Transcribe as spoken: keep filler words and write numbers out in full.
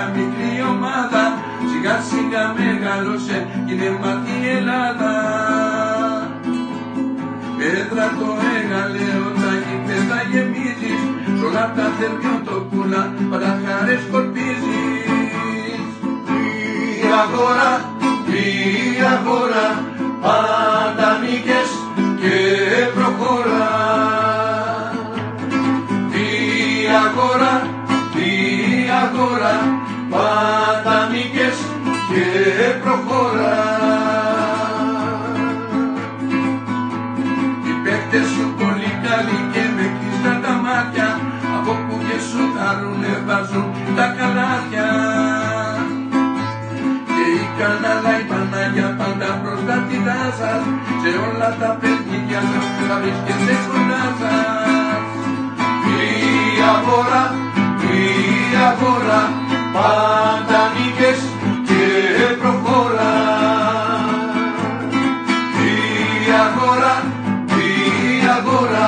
μια μικρή ομάδα, σιγά σιγά μεγαλώσε κι είναι μάτι η Ελλάδα. Πέτρα το έγαλεο, τα γήπεδα γεμίζεις, σ' όλα τα θερμιωτοπούλα πάντα χαρές σκορπίζεις. Η αγορά, η αγορά, πάντα νίκες και προχωρά. Η αγορά, η αγορά, πάντα νίκες και προχωρά. Οι παίκτες σου πολύ καλοί και με κλειστά τα μάτια, από που και σου χαρούνε βάζουν τα καλάθια. Και η κανάλα η Πανάγια πάντα μπροστά τη σας, σε όλα τα παιχνίδια σας θα βρίσκεστε κοντά σας. Η αγορά, η αγορά, πάντα νίκες και προχωρά. Η αγορά, η αγορά,